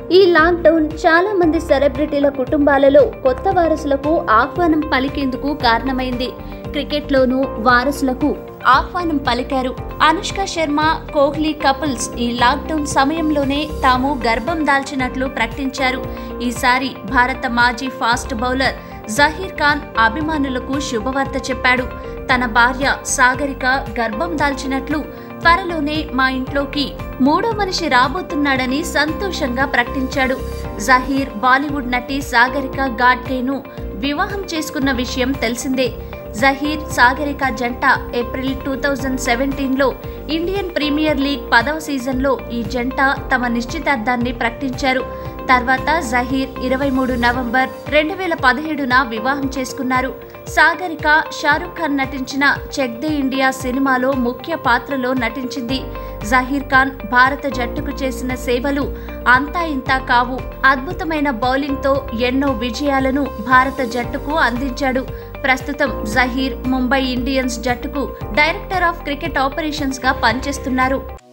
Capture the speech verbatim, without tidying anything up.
ఈ లాక్డౌన్ చాలా మంది సెలబ్రిటీల కుటుంబాలలో కొత్త వారసులకు ఆహ్వానం పలికేందుకు కారణమైంది. క్రికెట్లోనూ వారసులకు ఆహ్వానం పలికారు. అనుష్క శర్మ, కోహ్లీ కపుల్స్ ఈ లాక్డౌన్ సమయంలోనే తాము గర్భం దాల్చినట్లు ప్రకటించారు. ఈసారి భారత మాజీ ఫాస్ట్ బౌలర్ జహీర్ ఖాన్ అభిమానులకు శుభవార్త చెప్పాడు. తన భార్య సాగరిక గర్భం దాల్చినట్లు, త్వరలోనే మా ఇంట్లోకి మూడో మనిషి రాబోతున్నాడని సంతోషంగా ప్రకటించాడు. జహీర్ బాలీవుడ్ నటి సాగరిక ఘాట్గేను వివాహం చేసుకున్న విషయం తెలిసిందే. జహీర్ సాగరిక జంట ఏప్రిల్ టూ థౌజండ్ సెవెంటీన్ లో ఇండియన్ ప్రీమియర్ లీగ్ పదవ సీజన్లో ఈ జంట తమ నిశ్చితార్థాన్ని ప్రకటించారు. తర్వాత జహీర్ ఇరవై మూడు నవంబర్ రెండు వేల పదిహేడున వివాహం చేసుకున్నారు. సాగరిక షారుఖ్ ఖాన్ నటించిన చెక్ దే ఇండియా సినిమాలో ముఖ్య పాత్రలో నటించింది. జహీర్ ఖాన్ భారత జట్టుకు చేసిన సేవలు అంతా ఇంతా కావు. అద్భుతమైన బౌలింగ్తో ఎన్నో విజయాలను భారత జట్టుకు అందించాడు. ప్రస్తుతం జహీర్ ముంబై ఇండియన్స్ జట్టుకు డైరెక్టర్ ఆఫ్ క్రికెట్ ఆపరేషన్స్ గా పనిచేస్తున్నారు.